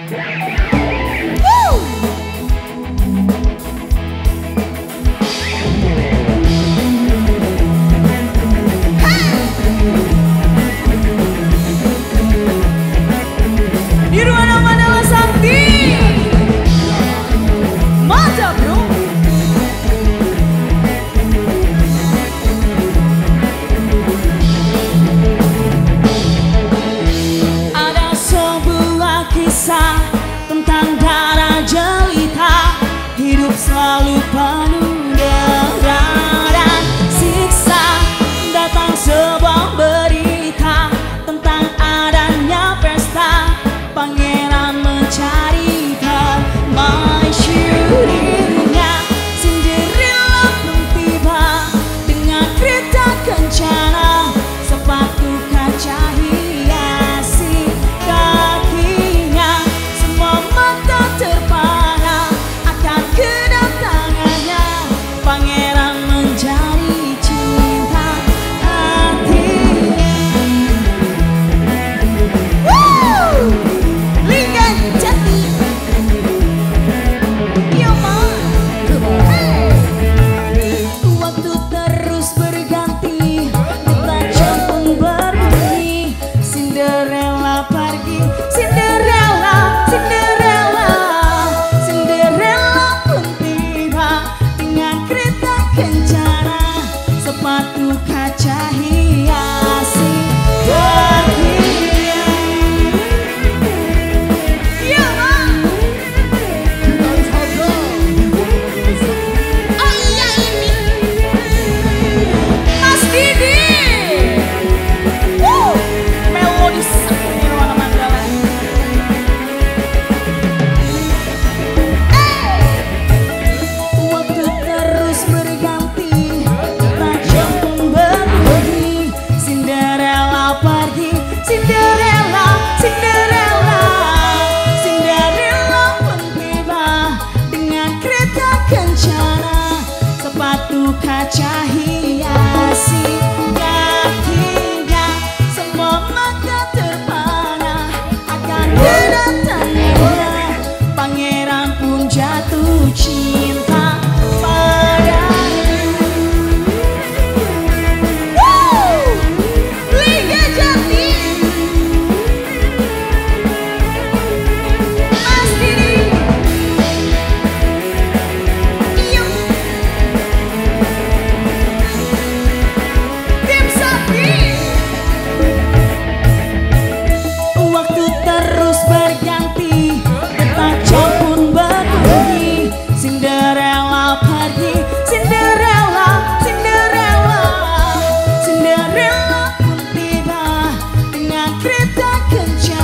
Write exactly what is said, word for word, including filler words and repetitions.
Tentang darah jelita, hidup selalu penuh dera dan siksa. Datang sebuah berita tentang adanya pesta, pangeran mencari permaisurinya. Cinderella pun tiba dengan kereta kencana, sepatu kaca hiasi kakinya. Semua mata terpana akan kedatangannya, pangeran menjadi cinta hatinya. Woo! Linggan Jati. Yo ma. Hey. Waktu terus berganti, detak jam pun berbunyi. Cinderella pergi, Cinderella, Cinderella, Cinderella pun tiba dengan kereta kencana, sepatu kaca hiasi kakinya. Ya ma. Oh iya ini Mas Didi. Woo! Melodi sakti Nirwana Mandala. Waktu terus berganti, detak jam pun berbunyi. Cinderella pergi, Cinderella, Cinderella, Cinderella pun tiba dengan kereta kencana, sepatu kaca hiasi kakinya. Semua mata terpana akan kedatangannya, pangeran pun jatuh cinta padanya. Woo! Liga Jati. Mas Didi. Iyo. Tim Sakti. Waktu terus berganti, detak jam pun berbunyi. Cinderella pergi, Cinderella, Cinderella, Cinderella pun tiba dengan kereta kencana,